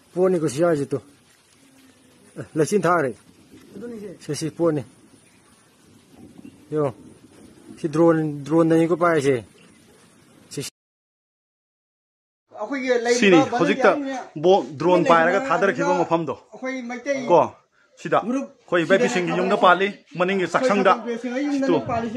Pony को सिया जी तो लक्षिन था रे से पोनी यो सी ड्रोन नहीं को पाए से सिनी हजिकता बो ड्रोन पायरगा थादरखिबा मफमदो को सिदा खोई बेबी सिंगी युंगदा पाली मनिंग सक्संगदा तो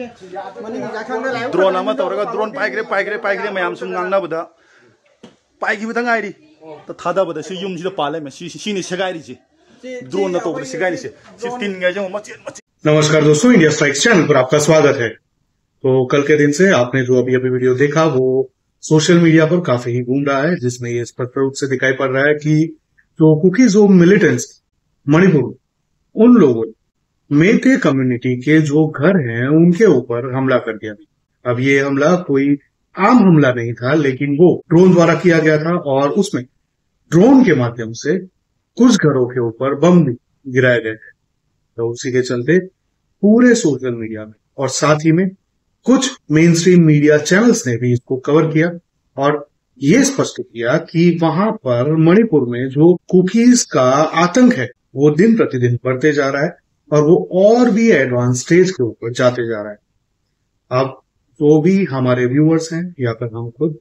ड्रोन अमा तौरगा ड्रोन पाइग्रे मयाम सुं ngangnabada पाइगिबदा ngairi तो थादाबदा सि युमसिदा पाले मे सिनि सेगाइरि जी ड्रोन न तौबदा सेगाइरि से 15 गाय जो मचेन। नमस्कार दोस्तों, इंडिया स्ट्राइक्स चैनल पर आपका स्वागत है। तो कल के दिन से आपने जो अभी वीडियो देखा वो सोशल मीडिया पर काफी ही घूम रहा है, जिसमें ये स्पष्ट रूप से दिखाई पड़ रहा है कि जो कुकीज़ोम मिलिटेंट्स मणिपुर उन लोगों मेते कम्युनिटी के जो घर हैं उनके ऊपर हमला कर दिया। अब ये हमला कोई आम हमला नहीं था, लेकिन वो ड्रोन द्वारा किया गया था और उसमें ड्रोन के माध्यम से कुछ घरों के ऊपर बम भी गिराए गए थे। तो उसी के चलते पूरे सोशल मीडिया में और साथ ही में कुछ मेन स्ट्रीम मीडिया चैनल्स ने भी इसको कवर किया और ये स्पष्ट किया कि वहां पर मणिपुर में जो कुकीज का आतंक है वो दिन प्रतिदिन बढ़ते जा रहा है और वो और भी एडवांस स्टेज के ऊपर जाते जा रहा है। अब जो भी हमारे व्यूअर्स हैं या फिर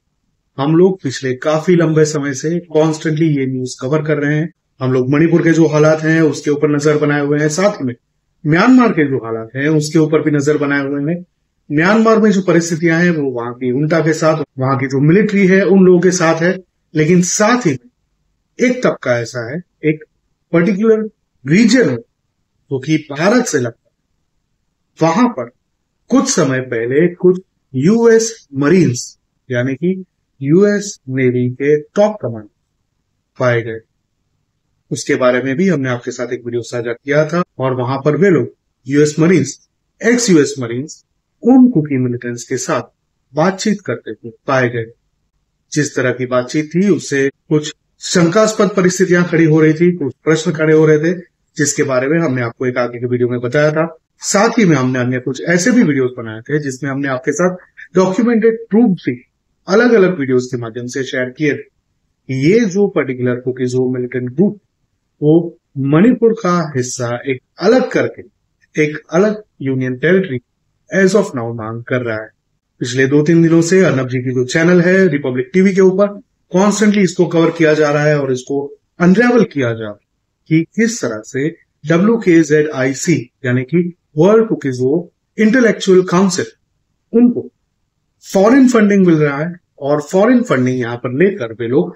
हम लोग पिछले काफी लंबे समय से कॉन्स्टेंटली ये न्यूज कवर कर रहे हैं। हम लोग मणिपुर के जो हालात हैं उसके ऊपर नजर बनाए हुए हैं, साथ में म्यांमार के जो हालात हैं उसके ऊपर भी नजर बनाए हुए हैं। म्यांमार में जो परिस्थितियां हैं वो वहां की उल्टा के साथ, वहां की जो मिलिट्री है उन लोगों के साथ है, लेकिन साथ ही एक तबका ऐसा है, एक पर्टिकुलर रीजन जो कि भारत से लगता है, वहां पर कुछ समय पहले कुछ यूएस मरीन्स यानी कि यूएस नेवी के टॉप कमांडर पाए गए। उसके बारे में भी हमने आपके साथ एक वीडियो साझा किया था और वहां पर वे लोग US Marines, ex US Marines उन कुकी मिलिटेंट्स के साथ बातचीत करते हुए पाए गए। जिस तरह की बातचीत थी उससे कुछ शंकास्पद परिस्थितियां खड़ी हो रही थी, कुछ प्रश्न खड़े हो रहे थे, जिसके बारे में हमने आपको एक आगे के वीडियो में बताया था। साथ ही में हमने अन्य कुछ ऐसे भी वीडियोस बनाए थे जिसमें हमने आपके साथ डॉक्यूमेंटेड प्रूफ भी अलग अलग वीडियोस के माध्यम से शेयर किए थे। ये जो पर्टिकुलर कुकीज़ोम मिलिटेंट ग्रुप वो मणिपुर का हिस्सा एक अलग करके एक अलग union territory as of now मांग कर रहा है। पिछले 2-3 दिनों से अर्नब जी की जो चैनल है रिपब्लिक टीवी के ऊपर कॉन्स्टेंटली इसको कवर किया जा रहा है और इसको अनरेवल किया जा रहा है कि किस तरह से WKZIC यानी कि वर्ल्ड कुकीज़ोम इंटेलेक्चुअल काउंसिल उनको फॉरेन फंडिंग मिल रहा है और फॉरेन फंडिंग यहां पर लेकर वे लोग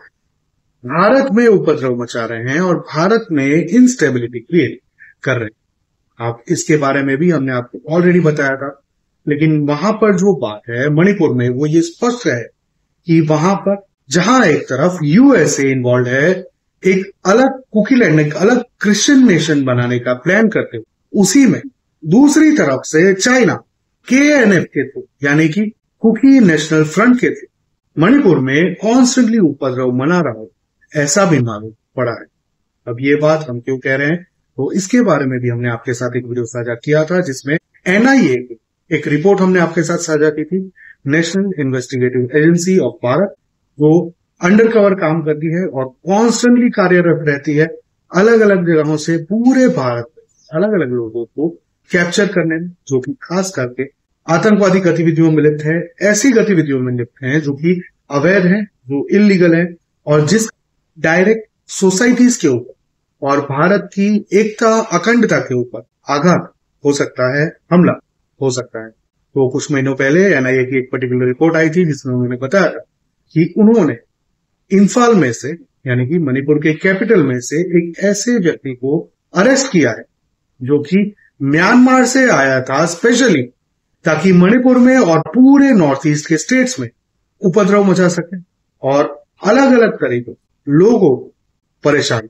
भारत में उपद्रव मचा रहे हैं और भारत में इंस्टेबिलिटी क्रिएट कर रहे हैं। अब इसके बारे में भी हमने आपको ऑलरेडी बताया था, लेकिन वहां पर जो बात है मणिपुर में वो ये स्पष्ट है कि वहां पर जहां एक तरफ यूएसए इन्वॉल्व है, एक अलग कुकीलैंड, एक अलग क्रिश्चियन नेशन बनाने का प्लान करते हुए, उसी में दूसरी तरफ से चाइना KNF के थ्रू यानी कि कुकी नेशनल फ्रंट के थ्रू मणिपुर में कॉन्स्टेंटली उपद्रव मना रहा हो, ऐसा भी मालूम पड़ा है। अब ये बात हम क्यों कह रहे हैं, तो इसके बारे में भी हमने आपके साथ एक वीडियो साझा किया था जिसमें NIA की एक रिपोर्ट हमने आपके साथ साझा की थी, national investigative agency of Bharat, जो अंडर कवर काम करती है और कॉन्स्टेंटली कार्यरत रहती है अलग अलग जगहों से पूरे भारत में अलग अलग लोगों को कैप्चर करने में, जो कि खास करके आतंकवादी गतिविधियों में लिप्त है, ऐसी गतिविधियों में लिप्त है जो कि अवैध है, जो इलीगल है और जिस डायरेक्ट सोसाइटीज के ऊपर और भारत की एकता अखंडता के ऊपर आघात हो सकता है, हमला हो सकता है। तो कुछ महीनों पहले NIA की एक पर्टिकुलर रिपोर्ट आई थी जिसमें उन्होंने बताया था कि उन्होंने इंफाल में से यानी कि मणिपुर के कैपिटल में से एक ऐसे व्यक्ति को अरेस्ट किया है जो कि म्यांमार से आया था स्पेशली ताकि मणिपुर में और पूरे नॉर्थ ईस्ट के स्टेट्स में उपद्रव मचा सके और अलग अलग तरीकों लोगों को परेशान।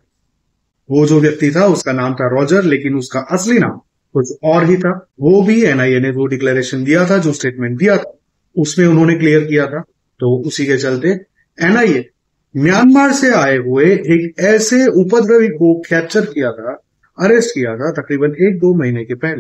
वो जो व्यक्ति था उसका नाम था रॉजर, लेकिन उसका असली नाम कुछ और ही था। वो भी NIA ने वो डिक्लेरेशन दिया था, जो स्टेटमेंट दिया था उसमें उन्होंने क्लियर किया था। तो उसी के चलते NIA म्यांमार से आए हुए एक ऐसे उपद्रवी को कैप्चर किया था, अरेस्ट किया था तकरीबन 1-2 महीने के पहले,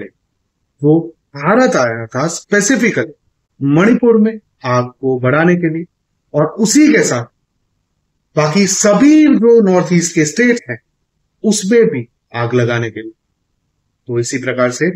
जो भारत आया था स्पेसिफिकली मणिपुर में आग को बढ़ाने के लिए और उसी के साथ बाकी सभी जो नॉर्थ ईस्ट के स्टेट हैं उसमें भी आग लगाने के लिए। तो इसी प्रकार से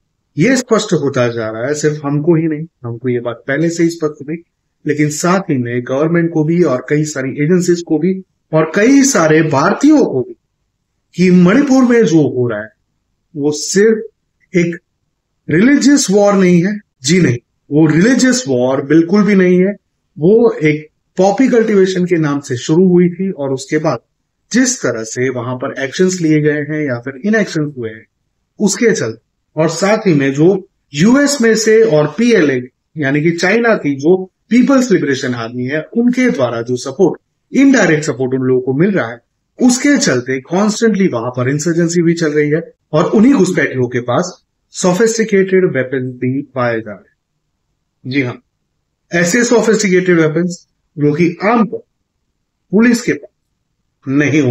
ये स्पष्ट होता जा रहा है, सिर्फ हमको ही नहीं, हमको ये बात पहले से ही स्पष्ट थी, लेकिन साथ ही में गवर्नमेंट को भी और कई सारी एजेंसीज को भी और कई सारे भारतीयों को भी, कि मणिपुर में जो हो रहा है वो सिर्फ एक रिलीजियस वॉर नहीं है। जी नहीं, वो रिलीजियस वॉर बिल्कुल भी नहीं है। वो एक पॉपी कल्टीवेशन के नाम से शुरू हुई थी और उसके बाद जिस तरह से वहां पर एक्शंस लिए गए हैं या फिर इनएक्शन हुए हैं उसके चलते, और साथ ही में जो यूएस में से और पीएलए यानी कि चाइना की जो पीपल्स लिबरेशन आर्मी है उनके द्वारा जो सपोर्ट, इनडायरेक्ट सपोर्ट उन लोगों को मिल रहा है, उसके चलते कॉन्स्टेंटली वहां पर इंसर्जेंसी भी चल रही है और उन्हीं घुसपैठियों के पास सोफिस्टिकेटेड वेपन भी पाए जा रहे हैं। जी हाँ, ऐसे सोफिस्टिकेटेड वेपन्स जो कि आमतौर पुलिस के पास नहीं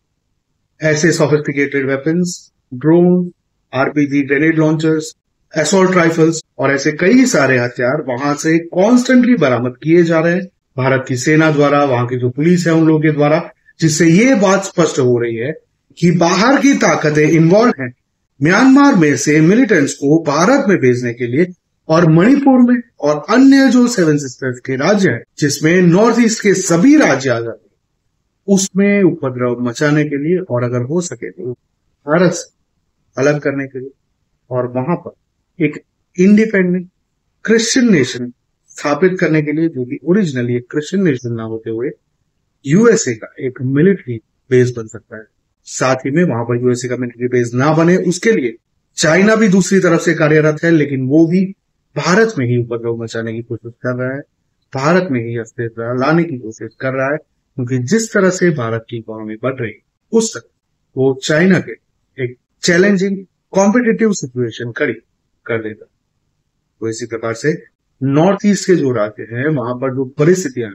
होते। ऐसे sophisticated weapons, drone, RPG, grenade launchers, assault rifles और ऐसे कई सारे हथियार वहां से कॉन्स्टेंटली बरामद किए जा रहे हैं भारत की सेना द्वारा, वहां की जो पुलिस है उन लोगों के द्वारा, जिससे ये बात स्पष्ट हो रही है कि बाहर की ताकतें इन्वॉल्व हैं म्यांमार में से मिलिटेंट्स को भारत में भेजने के लिए, और मणिपुर में और अन्य जो 7 सिस्टर्स के राज्य हैं जिसमें नॉर्थ ईस्ट के सभी राज्य आ जाते हैं उसमें उपद्रव मचाने के लिए, और अगर हो सके तो भारत से अलग करने के लिए, और वहां पर एक इंडिपेंडेंट क्रिश्चियन नेशन स्थापित करने के लिए, जो कि ओरिजिनली एक क्रिश्चियन नेशन ना होते हुए यूएसए का एक मिलिट्री बेस बन सकता है। साथ ही में वहां पर यूएसए का मिलिट्री बेस ना बने उसके लिए चाइना भी दूसरी तरफ से कार्यरत है, लेकिन वो भी भारत में ही उपद्रव मचाने की कोशिश कर रहा है, भारत में ही अस्थिरता लाने की कोशिश कर रहा है, क्योंकि जिस तरह से भारत की इकोनॉमी बढ़ रही है उस तरह वो चाइना के एक चैलेंजिंग कॉम्पिटिटिव सिचुएशन खड़ी कर देता। तो इसी प्रकार से नॉर्थ ईस्ट के जो राज्य हैं वहां पर जो परिस्थितियां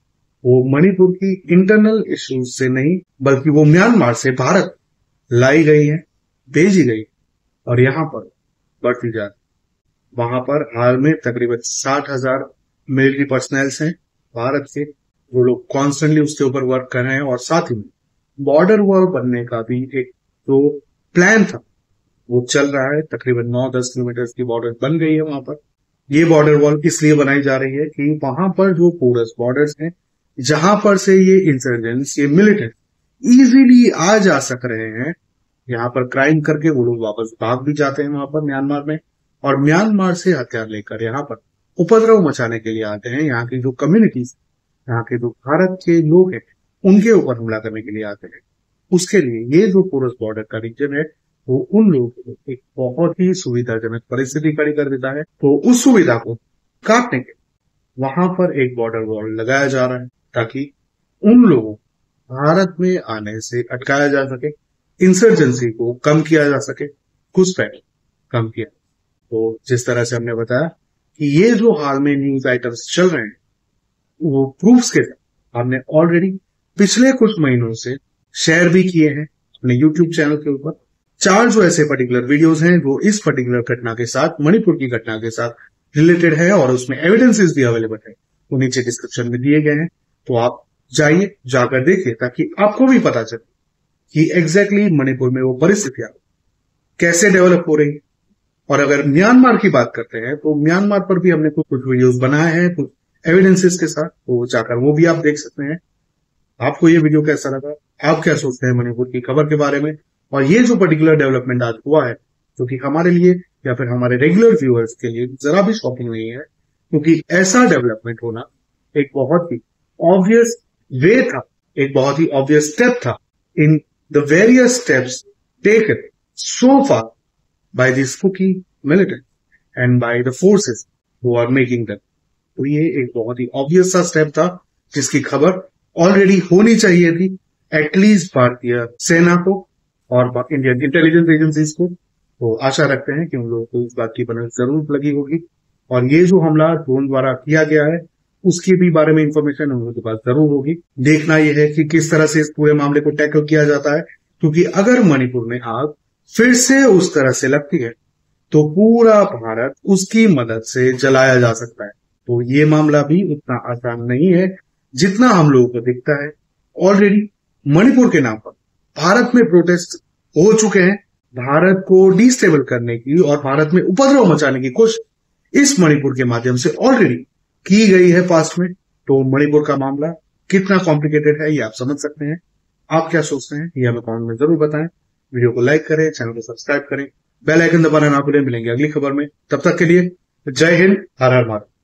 वो मणिपुर की इंटरनल इश्यूज से नहीं बल्कि वो म्यांमार से भारत लाई गई है, भेजी गई और यहां पर बढ़ती जा रही। वहां पर हाल में तकरीबन 60,000 मिलिट्री पर्सनल्स हैं भारत के, वो लोग कॉन्स्टेंटली उसके ऊपर वर्क कर रहे हैं, और साथ ही में बॉर्डर वॉल बनने का भी एक जो प्लान था वो चल रहा है। तकरीबन 9-10 किलोमीटर की बॉर्डर बन गई है वहां पर। ये बॉर्डर वॉल इसलिए बनाई जा रही है कि वहां पर जो पोरस बॉर्डर्स हैं जहां पर से ये इंसर्जेंट्स, ये मिलिटेंट इजीली आ जा सक रहे हैं, यहाँ पर क्राइम करके वो लोग वापस भाग भी जाते हैं वहां पर म्यांमार में, और म्यांमार से हथियार लेकर यहाँ पर उपद्रव मचाने के लिए आते हैं। यहाँ की जो कम्युनिटीज, यहाँ के जो भारत के लोग हैं उनके ऊपर हमला करने के लिए आते हैं। उसके लिए ये जो पोरस बॉर्डर का रीजन है वो उन लोगों को एक बहुत ही सुविधाजनक परिस्थिति खड़ी कर देता है। तो उस सुविधा को काटने के वहां पर एक बॉर्डर वॉल लगाया जा रहा है ताकि उन लोगों भारत में आने से अटकाया जा सके, इंसर्जेंसी को कम किया जा सके, घुसपैठ कम किया। तो जिस तरह से हमने बताया कि ये जो हाल में न्यूज आइटम्स चल रहे हैं वो प्रूफ्स के साथ हमने ऑलरेडी पिछले कुछ महीनों से शेयर भी किए हैं अपने यूट्यूब चैनल के ऊपर। 4 जो ऐसे पर्टिकुलर वीडियोस हैं जो इस पर्टिकुलर घटना के साथ, मणिपुर की घटना के साथ रिलेटेड है, और उसमें एविडेंसेस भी अवेलेबल है, वो नीचे डिस्क्रिप्शन में दिए गए हैं। तो आप जाइए, जाकर देखिए ताकि आपको भी पता चले कि एग्जैक्टली मणिपुर में वो परिस्थितियां कैसे डेवलप हो रही है। और अगर म्यांमार की बात करते हैं तो म्यांमार पर भी हमने कुछ वीडियोस बनाए हैं कुछ एविडेंसेस के साथ, तो जाकर वो भी आप देख सकते हैं। आपको ये वीडियो कैसा लगा, आप क्या सोचते हैं मणिपुर की खबर के बारे में, और ये जो पर्टिकुलर डेवलपमेंट आज हुआ है जो कि हमारे लिए या फिर हमारे रेगुलर व्यूअर्स के लिए जरा भी शॉकिंग नहीं है, क्योंकि ऐसा डेवलपमेंट होना एक बहुत ही ऑब्वियस वे था, एक बहुत ही ऑब्वियस स्टेप था in the various steps taken so far by the spooky militant and by the forces who are making them। तो ये एक बहुत ही ऑब्वियस सा स्टेप था जिसकी खबर ऑलरेडी होनी चाहिए थी एटलीस्ट भारतीय सेना को और इंडियन इंटेलिजेंस एजेंसीज को। तो आशा रखते हैं कि उन लोगों को इस बात की बनल जरूर लगी होगी, और ये जो हमला ड्रोन द्वारा किया गया है उसके भी बारे में इंफॉर्मेशन उन लोगों के पास जरूर होगी। देखना यह है कि किस तरह से इस पूरे मामले को टैकल किया जाता है, क्योंकि अगर मणिपुर में आग फिर से उस तरह से लगती है तो पूरा भारत उसकी मदद से जलाया जा सकता है। तो ये मामला भी उतना आसान नहीं है जितना हम लोगों को दिखता है, ऑलरेडी मणिपुर के नाम पर भारत में प्रोटेस्ट हो चुके हैं। भारत को डिस्टेबल करने की और भारत में उपद्रव मचाने की कोशिश इस मणिपुर के माध्यम से ऑलरेडी की गई है पास्ट में। तो मणिपुर का मामला कितना कॉम्प्लिकेटेड है ये आप समझ सकते हैं। आप क्या सोचते हैं ये हमें कमेंट में जरूर बताएं। वीडियो को लाइक करें, चैनल को सब्सक्राइब करें, बेल आइकन दबाना ना भूलें। मिलेंगे अगली खबर में, तब तक के लिए जय हिंद, हर हर महादेव।